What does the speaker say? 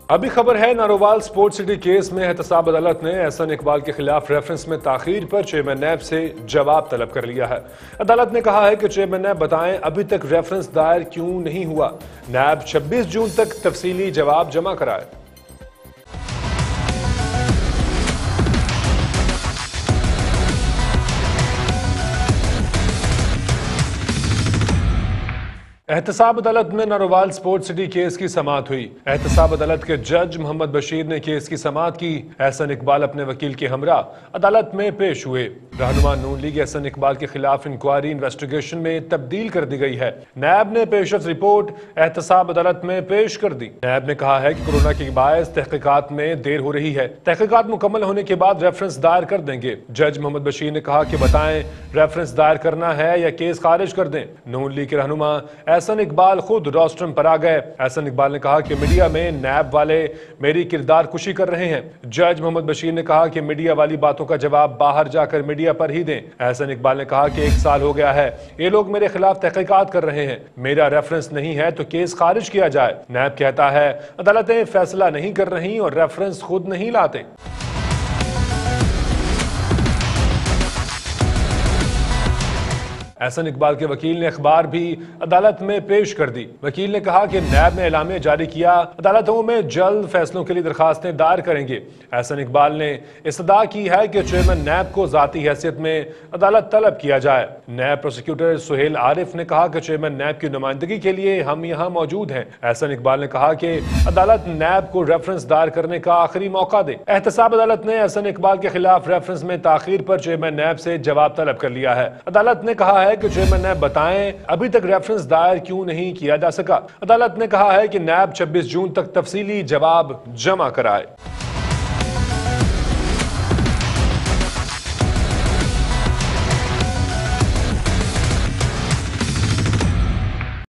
अभी खबर है, नारोवाल स्पोर्ट्स सिटी केस में एहतसाब अदालत ने एहसन इकबाल के खिलाफ रेफरेंस में ताखीर पर चेयरमैन नैब से जवाब तलब कर लिया है। अदालत ने कहा है कि चेयरमैन नैब बताएं अभी तक रेफरेंस दायर क्यों नहीं हुआ। नैब 26 जून तक तफसीली जवाब जमा कराए। एहतसाब अदालत में नारोवाल स्पोर्ट्स सिटी केस की समाअत हुई। एहतसाब अदालत के जज मोहम्मद बशीर ने केस की समाअत की। एहसन इकबाल अपने वकील के हमरा अदालत में पेश हुए। रहनुमा नून लीग एहसन इकबाल के खिलाफ इंक्वायरी इन्वेस्टिगेशन में तब्दील कर दी गई है। नैब ने पेशरफ रिपोर्ट एहतसाब अदालत में पेश कर दी। नैब ने कहा है कि कोरोना के बायस तहकीकात में देर हो रही है। तहकीकात मुकम्मल होने के बाद रेफरेंस दायर कर देंगे। जज मोहम्मद बशीर ने कहा कि बताएं रेफरेंस दायर करना है या केस खारिज कर दें। नून लीग के रहनुमा एहसन इकबाल खुद रोस्ट्रम पर आ गए। एहसन इकबाल ने कहा कि मीडिया में नैब वाले मेरी किरदार कुशी कर रहे हैं। जज मोहम्मद बशीर ने कहा कि मीडिया वाली बातों का जवाब बाहर जाकर मीडिया पर ही दें। एहसन इकबाल ने कहा कि 1 साल हो गया है, ये लोग मेरे खिलाफ तहकीकात कर रहे हैं, मेरा रेफरेंस नहीं है तो केस खारिज किया जाए। नैब कहता है अदालतें फैसला नहीं कर रही और रेफरेंस खुद नहीं लाते। एहसन इकबाल के वकील ने अखबार भी अदालत में पेश कर दी। वकील ने कहा कि नैब ने एलामिया जारी किया, अदालतों में जल्द फैसलों के लिए दरखास्तें दायर करेंगे। एहसन इकबाल ने इस्तदा की है कि चेयरमैन नैब को जाती हैसियत में अदालत तलब किया जाए। नैब प्रोसिक्यूटर सुहेल आरिफ ने कहा कि चेयरमैन नैब की नुमाइंदगी के लिए हम यहाँ मौजूद हैं। एहसन इकबाल ने कहा कि अदालत नैब को रेफरेंस दायर करने का आखिरी मौका दे। एहतसाब अदालत ने एहसन इकबाल के खिलाफ रेफरेंस में ताखीर पर चेयरमैन नैब से जवाब तलब कर लिया है। अदालत ने कहा है कि चेयरमैन नैब बताएं अभी तक रेफरेंस दायर क्यों नहीं किया जा सका। अदालत ने कहा है कि नैब 26 जून तक तफसीली जवाब जमा कराए।